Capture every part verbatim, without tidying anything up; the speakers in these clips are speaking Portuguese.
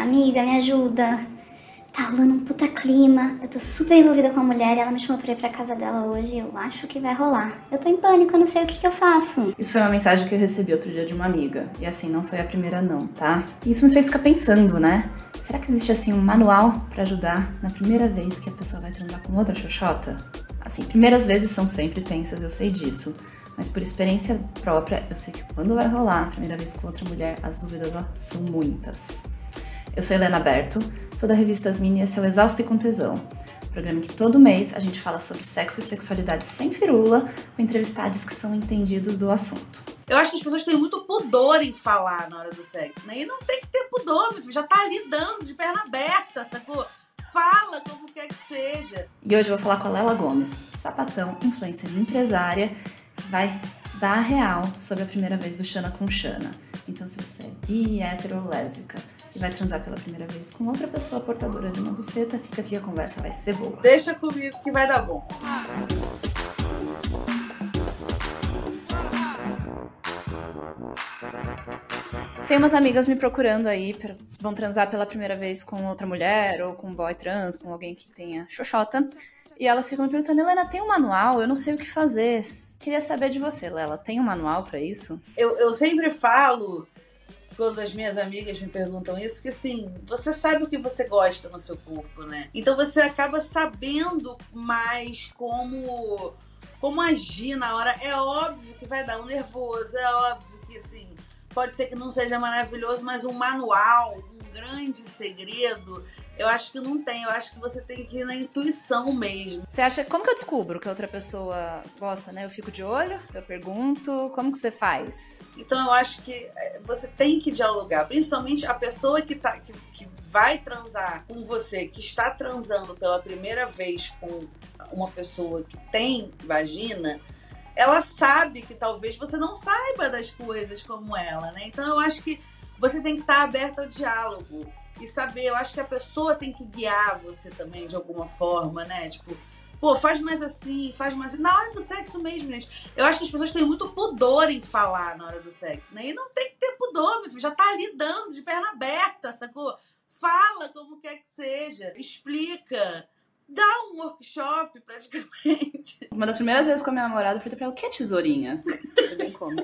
Amiga, me ajuda. Tá rolando um puta clima. Eu tô super envolvida com a mulher e ela me chamou pra ir pra casa dela hoje. Eu acho que vai rolar. Eu tô em pânico, eu não sei o que que eu faço. Isso foi uma mensagem que eu recebi outro dia de uma amiga. E assim, não foi a primeira não, tá? E isso me fez ficar pensando, né? Será que existe assim um manual pra ajudar na primeira vez que a pessoa vai transar com outra xoxota? Assim, primeiras vezes são sempre tensas, eu sei disso. Mas por experiência própria, eu sei que quando vai rolar a primeira vez com outra mulher, as dúvidas, ó, são muitas. Eu sou Helena Berto, sou da revista Asmini e esse é o Exausta e com Tesão, programa em que todo mês a gente fala sobre sexo e sexualidade sem firula, com entrevistados que são entendidos do assunto. Eu acho que as pessoas têm muito pudor em falar na hora do sexo, né? E não tem que ter pudor, meu filho, já tá ali dando de perna aberta, sacou? Fala como quer que seja. E hoje eu vou falar com a Lela Gomes, sapatão, influencer e empresária, que vai dar a real sobre a primeira vez do Xana com Xana. Então, se você é bi, hétero ou lésbica e vai transar pela primeira vez com outra pessoa portadora de uma buceta, fica aqui, a conversa vai ser boa. Deixa comigo que vai dar bom. Tem umas amigas me procurando aí, vão transar pela primeira vez com outra mulher ou com um boy trans, com alguém que tenha xoxota. E elas ficam me perguntando, Helena, tem um manual? Eu não sei o que fazer. Queria saber de você, Lela, tem um manual pra isso? Eu, eu sempre falo, quando as minhas amigas me perguntam isso, que assim, você sabe o que você gosta no seu corpo, né? Então você acaba sabendo mais como, como agir na hora. É óbvio que vai dar um nervoso, é óbvio que assim, pode ser que não seja maravilhoso, mas um manual, um grande segredo, eu acho que não tem. Eu acho que você tem que ir na intuição mesmo. Você acha... Como que eu descubro que a outra pessoa gosta, né? Eu fico de olho, eu pergunto, como que você faz? Então eu acho que você tem que dialogar. Principalmente a pessoa que, tá, que, que vai transar com você, que está transando pela primeira vez com uma pessoa que tem vagina, ela sabe que talvez você não saiba das coisas como ela, né? Então eu acho que você tem que estar aberto ao diálogo. E saber, eu acho que a pessoa tem que guiar você também de alguma forma, né? Tipo, pô, faz mais assim, faz mais assim. Na hora do sexo mesmo, gente. Eu acho que as pessoas têm muito pudor em falar na hora do sexo, né? E não tem que ter pudor, meu filho. Já tá ali dando de perna aberta, sacou? Fala como quer que seja. Explica. Dá um workshop, praticamente. Uma das primeiras vezes com a minha namorada, eu perguntei pra ela, o que é tesourinha? Eu nem como.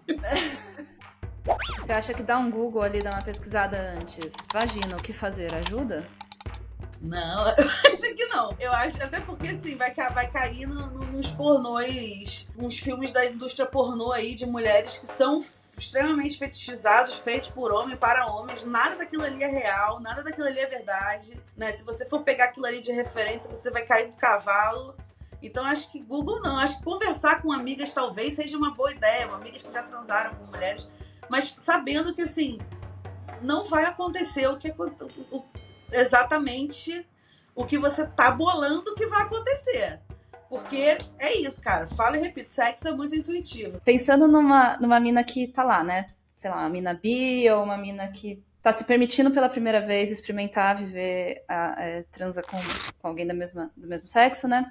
Você acha que dar um Google ali, dar uma pesquisada antes, vagina, o que fazer, ajuda? Não, eu acho que não. Eu acho, até porque assim, vai, vai cair no, no, nos pornôs, uns filmes da indústria pornô aí, de mulheres que são extremamente fetichizados, feitos por homem, para homens. Nada daquilo ali é real, nada daquilo ali é verdade, né? Se você for pegar aquilo ali de referência, você vai cair do cavalo. Então acho que Google não. Acho que conversar com amigas talvez seja uma boa ideia, amigas que já transaram com mulheres, mas sabendo que, assim, não vai acontecer o que o, exatamente o que você tá bolando que vai acontecer. Porque é isso, cara. Fala e repito, sexo é muito intuitivo. Pensando numa, numa mina que tá lá, né? Sei lá, uma mina bi ou uma mina que tá se permitindo pela primeira vez experimentar, viver, a, a, transa com, com alguém da mesma, do mesmo sexo, né?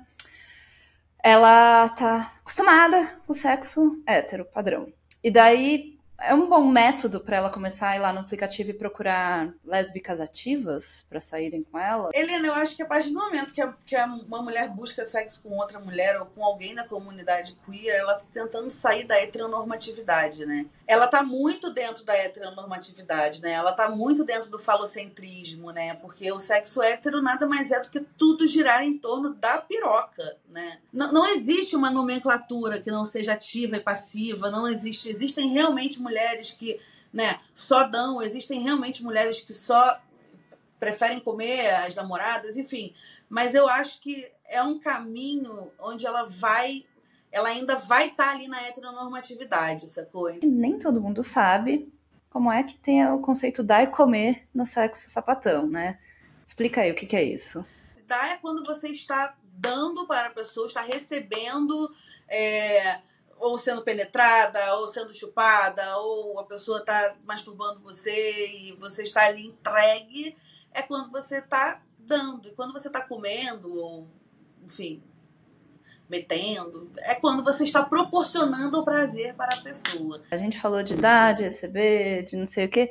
Ela tá acostumada com o sexo hétero, padrão. E daí... É um bom método para ela começar a ir lá no aplicativo e procurar lésbicas ativas para saírem com ela? Helena, eu acho que a partir do momento que, a, que a, uma mulher busca sexo com outra mulher ou com alguém da comunidade queer, ela tá tentando sair da heteronormatividade, né? Ela tá muito dentro da heteronormatividade, né? Ela tá muito dentro do falocentrismo, né? Porque o sexo hétero nada mais é do que tudo girar em torno da piroca, né? Não, não existe uma nomenclatura que não seja ativa e passiva, não existe. Existem realmente mulheres que, né, só dão, existem realmente mulheres que só preferem comer as namoradas, enfim. Mas eu acho que é um caminho onde ela vai, ela ainda vai estar ali na heteronormatividade, sacou? Nem todo mundo sabe como é que tem o conceito dar e comer no sexo sapatão, né? Explica aí o que, que é isso. Dar é quando você está dando para a pessoa, está recebendo... É... ou sendo penetrada, ou sendo chupada, ou a pessoa tá masturbando você e você está ali entregue, é quando você tá dando. E quando você tá comendo, ou, enfim, metendo, é quando você está proporcionando o prazer para a pessoa. A gente falou de dar, de receber, de não sei o quê.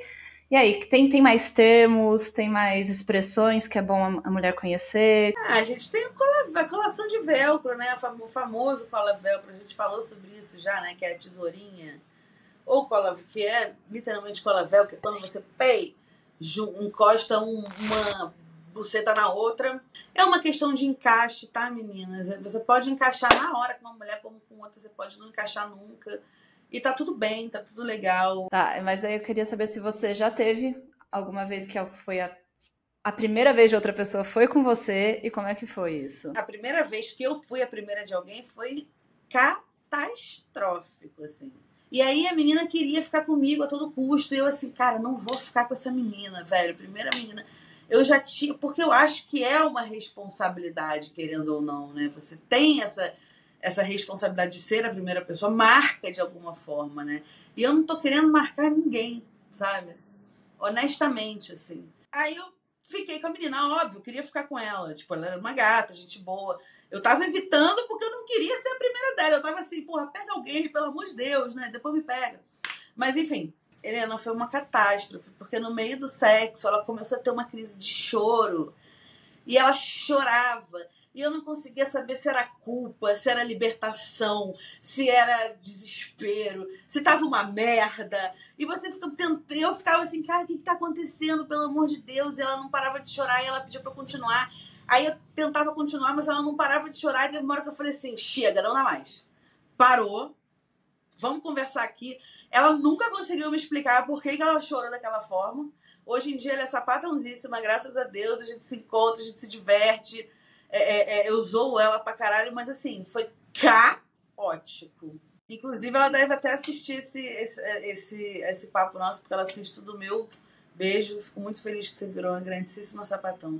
E aí, tem, tem mais termos, tem mais expressões que é bom a, a mulher conhecer? Ah, a gente tem cola, a colação de velcro, né? O famoso cola velcro, a gente falou sobre isso já, né? Que é a tesourinha. Ou cola, que é literalmente cola velcro, que é quando você pei, encosta um, uma buceta na outra. É uma questão de encaixe, tá, meninas? Você pode encaixar na hora com uma mulher como com outra, você pode não encaixar nunca. E tá tudo bem, tá tudo legal. Tá, mas daí eu queria saber se você já teve alguma vez que foi a, a primeira vez de outra pessoa foi com você e como é que foi isso? A primeira vez que eu fui a primeira de alguém foi catastrófico, assim. E aí a menina queria ficar comigo a todo custo. E eu assim, cara, não vou ficar com essa menina, velho. Primeira menina. Eu já tinha... Porque eu acho que é uma responsabilidade, querendo ou não, né? Você tem essa... essa responsabilidade de ser a primeira pessoa, marca de alguma forma, né? E eu não tô querendo marcar ninguém, sabe? Honestamente, assim. Aí eu fiquei com a menina, óbvio, eu queria ficar com ela. Tipo, ela era uma gata, gente boa. Eu tava evitando porque eu não queria ser a primeira dela. Eu tava assim, porra, pega alguém, pelo amor de Deus, né? Depois me pega. Mas, enfim, Helena, foi uma catástrofe. Porque no meio do sexo, ela começou a ter uma crise de choro. E ela chorava. E eu não conseguia saber se era culpa, se era libertação, se era desespero, se tava uma merda. E você fica tentando. Eu ficava assim, cara, o que, que tá acontecendo? Pelo amor de Deus. E ela não parava de chorar e ela pedia pra eu continuar. Aí eu tentava continuar, mas ela não parava de chorar. E teve uma hora que eu falei assim, chega, não dá mais. Parou. Vamos conversar aqui. Ela nunca conseguiu me explicar por que, que ela chorou daquela forma. Hoje em dia ela é sapatãozíssima, graças a Deus. A gente se encontra, a gente se diverte. É, é, é, eu zoo ela pra caralho, mas assim, foi caótico. Inclusive, ela deve até assistir esse, esse, esse, esse papo nosso, porque ela assiste tudo meu. Beijo, fico muito feliz que você virou uma grandíssima sapatão.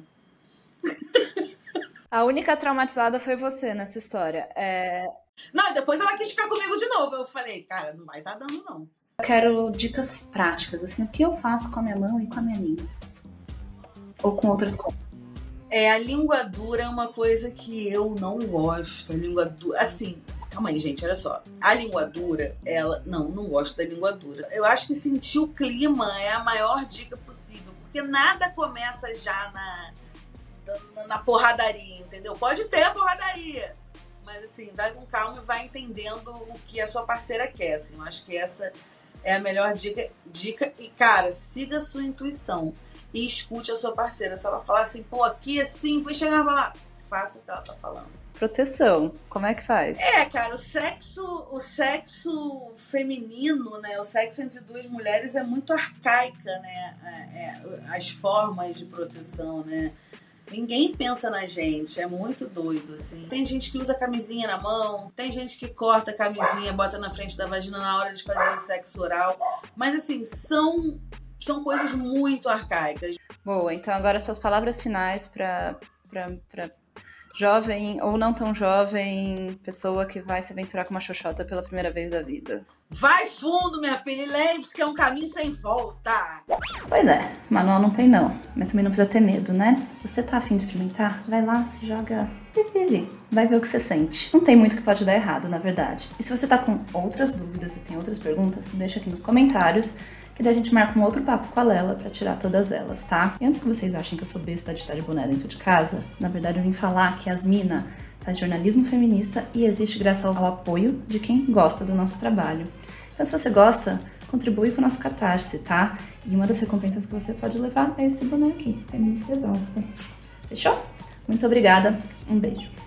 A única traumatizada foi você nessa história. É... Não, depois ela quis ficar comigo de novo. Eu falei, cara, não vai tá dando, não. Eu quero dicas práticas, assim, o que eu faço com a minha mão e com a minha língua? Ou com outras coisas? É, a língua dura é uma coisa que eu não gosto. A língua dura, assim, calma aí, gente, olha só. A língua dura, ela, não, não gosto da língua dura. Eu acho que sentir o clima é a maior dica possível, porque nada começa já na, na, na porradaria, entendeu? Pode ter a porradaria, mas assim, vai com calma e vai entendendo o que a sua parceira quer, assim. Eu acho que essa é a melhor dica, dica. E, cara, siga a sua intuição. E escute a sua parceira. Se ela falar assim, pô, aqui assim, foi chegar e falar, faça o que ela tá falando. Proteção, como é que faz? É, cara, o sexo, o sexo feminino, né? O sexo entre duas mulheres é muito arcaica, né? É, é, as formas de proteção, né? Ninguém pensa na gente, é muito doido, assim. Tem gente que usa camisinha na mão, tem gente que corta a camisinha, bota na frente da vagina na hora de fazer o sexo oral. Mas, assim, são... São coisas muito arcaicas. Boa, então agora suas palavras finais para jovem ou não tão jovem, pessoa que vai se aventurar com uma xoxota pela primeira vez da vida. Vai fundo, minha filha, e lembre-se que é um caminho sem volta. Pois é, manual não tem não, mas também não precisa ter medo, né? Se você tá afim de experimentar, vai lá, se joga e vive. Vai ver o que você sente. Não tem muito que pode dar errado, na verdade. E se você tá com outras dúvidas e tem outras perguntas, deixa aqui nos comentários, que daí a gente marca um outro papo com a Lela pra tirar todas elas, tá? E antes que vocês achem que eu sou besta de estar de boné dentro de casa, na verdade eu vim falar que a Yasmina faz jornalismo feminista e existe graças ao apoio de quem gosta do nosso trabalho. Então se você gosta, contribui com o nosso Catarse, tá? E uma das recompensas que você pode levar é esse boné aqui, Feminista Exausta. Fechou? Muito obrigada, um beijo.